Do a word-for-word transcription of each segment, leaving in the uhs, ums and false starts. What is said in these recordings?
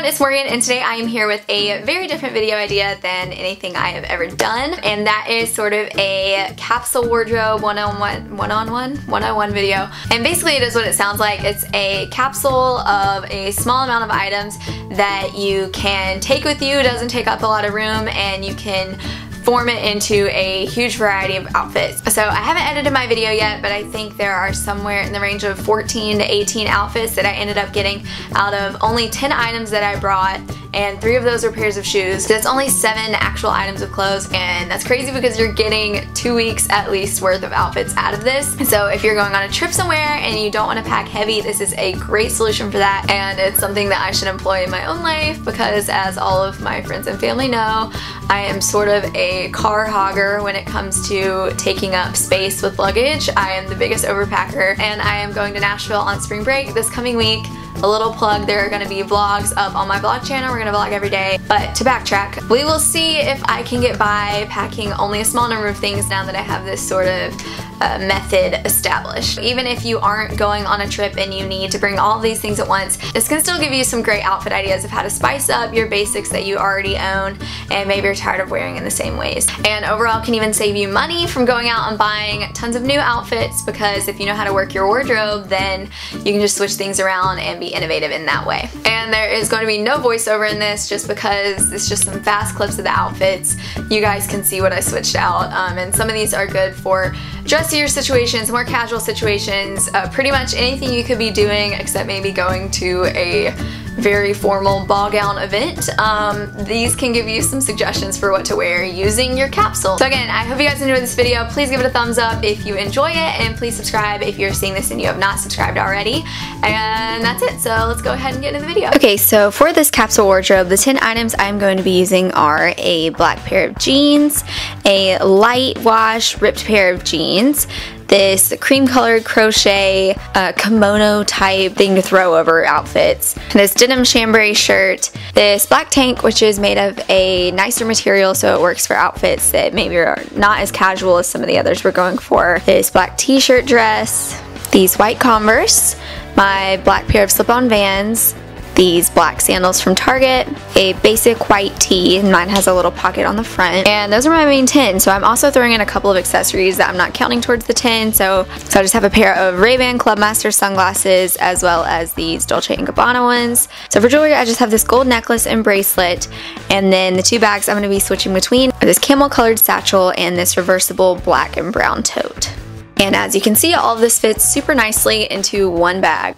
it's Morgan, and today I am here with a very different video idea than anything I have ever done, and that is sort of a capsule wardrobe one-on-one, one-on-one, one-on-one video. And basically it is what it sounds like. It's a capsule of a small amount of items that you can take with you, doesn't take up a lot of room, and you can form it into a huge variety of outfits. So I haven't edited my video yet, but I think there are somewhere in the range of fourteen to eighteen outfits that I ended up getting out of only ten items that I brought, and three of those are pairs of shoes. So that's only seven actual items of clothes, and that's crazy because you're getting two weeks at least worth of outfits out of this. So if you're going on a trip somewhere and you don't want to pack heavy, this is a great solution for that, and it's something that I should employ in my own life because, as all of my friends and family know, I am sort of a car hogger when it comes to taking up space with luggage. I am the biggest overpacker, and I am going to Nashville on spring break this coming week. A little plug, there are going to be vlogs up on my vlog channel. We're going to vlog every day. But to backtrack, we will see if I can get by packing only a small number of things now that I have this sort of uh, method established. Even if you aren't going on a trip and you need to bring all these things at once, this can still give you some great outfit ideas of how to spice up your basics that you already own and maybe you're tired of wearing in the same ways. And overall can even save you money from going out and buying tons of new outfits, because if you know how to work your wardrobe, then you can just switch things around and be innovative in that way. And there is going to be no voiceover in this just because it's just some fast clips of the outfits. You guys can see what I switched out, um, and some of these are good for dressier situations, more casual situations, uh, pretty much anything you could be doing except maybe going to a very formal ball gown event. Um, these can give you some suggestions for what to wear using your capsule. So again, I hope you guys enjoyed this video. Please give it a thumbs up if you enjoy it, and please subscribe if you're seeing this and you have not subscribed already. And that's it, so let's go ahead and get into the video. Okay, so for this capsule wardrobe, the ten items I'm going to be using are a black pair of jeans, a light wash ripped pair of jeans, this cream colored crochet uh, kimono type thing to throw over outfits, this denim chambray shirt, this black tank which is made of a nicer material so it works for outfits that maybe are not as casual as some of the others we're going for, this black t-shirt dress, these white Converse, my black pair of slip-on Vans, these black sandals from Target, a basic white tee, and mine has a little pocket on the front, and those are my main ten. So I'm also throwing in a couple of accessories that I'm not counting towards the ten, so, so I just have a pair of Ray-Ban Clubmaster sunglasses as well as these Dolce and Gabbana ones. So for jewelry, I just have this gold necklace and bracelet, and then the two bags I'm going to be switching between are this camel colored satchel and this reversible black and brown tote. And as you can see, all of this fits super nicely into one bag.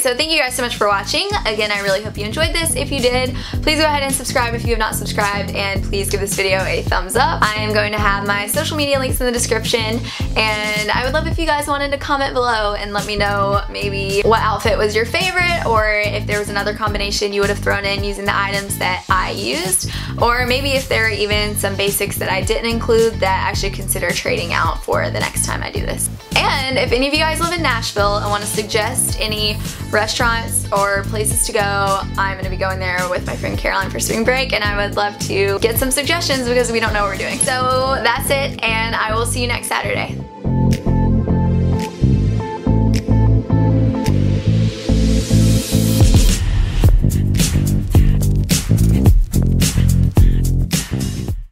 so thank you guys so much for watching. Again, I really hope you enjoyed this. If you did, please go ahead and subscribe if you have not subscribed, and please give this video a thumbs up. I am going to have my social media links in the description, and I would love if you guys wanted to comment below and let me know maybe what outfit was your favorite, or if there was another combination you would have thrown in using the items that I used, or maybe if there are even some basics that I didn't include that I should consider trading out for the next time I do this. And if any of you guys live in Nashville and want to suggest any restaurants or places to go, I'm going to be going there with my friend Caroline for spring break, and I would love to get some suggestions because we don't know what we're doing. So that's it, and I will see you next Saturday.